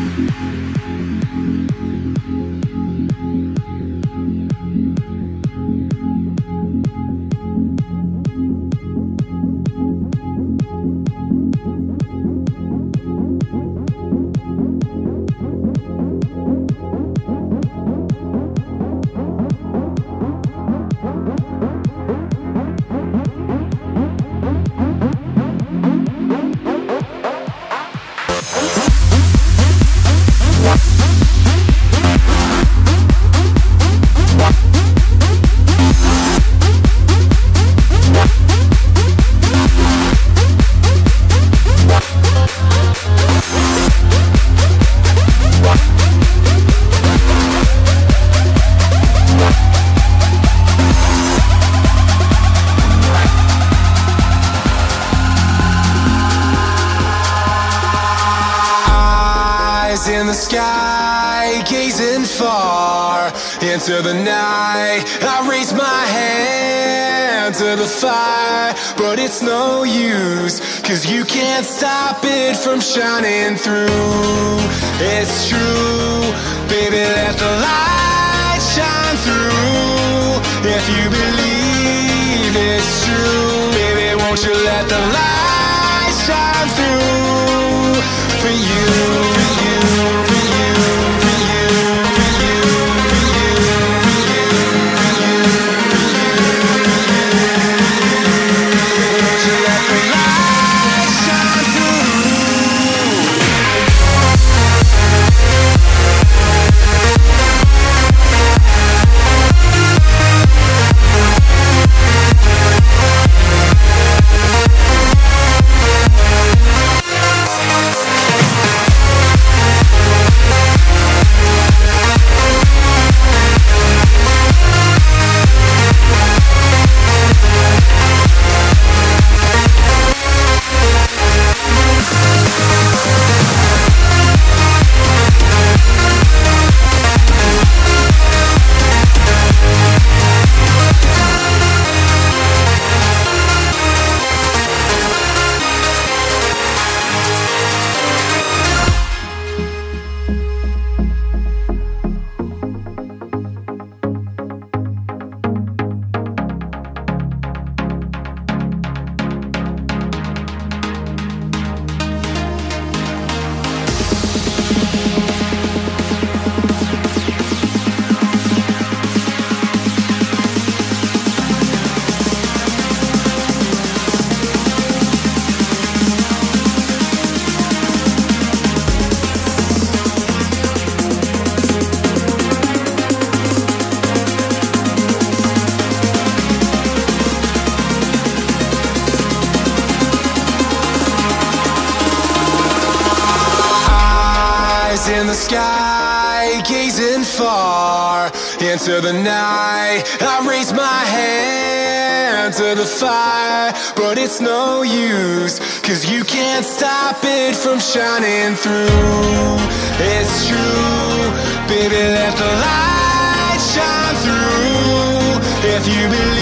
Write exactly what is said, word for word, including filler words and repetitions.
In the sky, gazing far into the night, I raise my hand to the fire, but it's no use, cause you can't stop it from shining through. It's true, baby, let the light shine through. If you believe it's true, baby, won't you let the light shine through for you. In the sky, gazing far into the night, I raise my hand to the fire, but it's no use, cause you can't stop it from shining through. It's true, baby, let the light shine through. If you believe